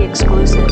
exclusive.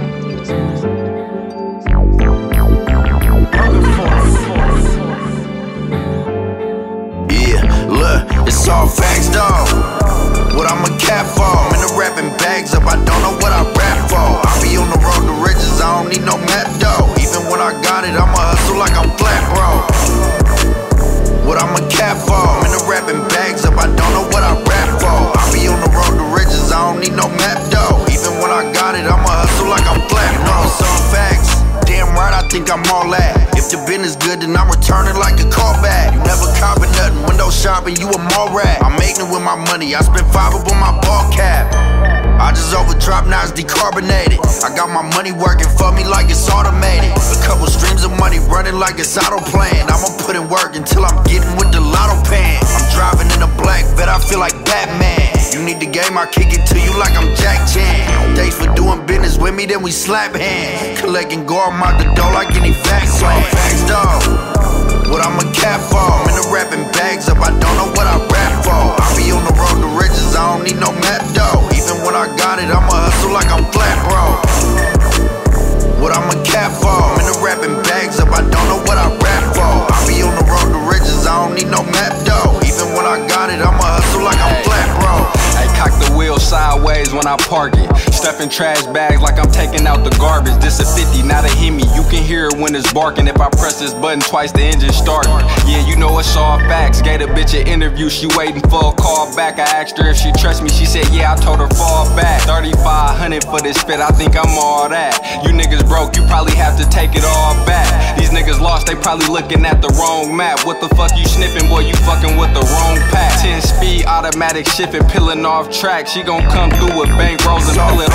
Yeah, look, it's all facts, dawg. What I'm a cat for? I'm in the rapping bags up, I don't know what I rap for. I be on the road to riches, I don't need no map, though. Even when I got it, I'ma hustle like I'm flat, bro. What I'm a cat for? I'm in the rapping bags up, I don't know what I rap for. I be on the road to riches, I don't need no map, though. Even when I got it, I'ma hustle like I'm flat, bro. It's all facts. Damn right, I think I'm all that. If the business good, then I'm returning like a callback. You never copping nothing, window shopping, you a mall rat. I'm making it with my money, I spent 5 up on my ball cap. I just overdrop, now it's decarbonated. I got my money working for me like it's automated. A couple streams of money running like it's auto planned. I'ma put in work until I'm getting with the lotto pan. I'm driving in a black vet, I feel like Batman. You need the game, I kick it to you like I'm Jack Chan. Thanks for doing business with me, then we slap hands. Collecting go I'm out the door like any facts plan. Facts, dawg. What I'm a cat for? I'm in the rapping bags up, I don't know what I rap for. I be on the road to riches, I don't need no map, though. Even when I got it, I'ma hustle like I'm flat, bro. What I'm a cat for? I'm in the rapping bags up, I don't know what I rap for. I be on the road to riches, I don't need no map, though. Even when I got it, I'ma hustle like I'm flat, bro. I cock the wheel sideways when I park it. Stuffing trash bags like I'm taking out the garbage. This a 50, not a Hemi. You can hear it when it's barking. If I press this button twice, the engine start. Yeah, you know it's all facts. Gave a bitch an interview, she waiting for a call back. I asked her if she trusts me, she said yeah, I told her fall back. 3,500 for this fit, I think I'm all that. You niggas broke, you probably have to take it all back. These niggas lost, they probably looking at the wrong map. What the fuck you sniffing, boy, you fucking with the wrong pack. 10 speed, automatic shipping, peeling off track. She gon' come through with bankrolls and pull it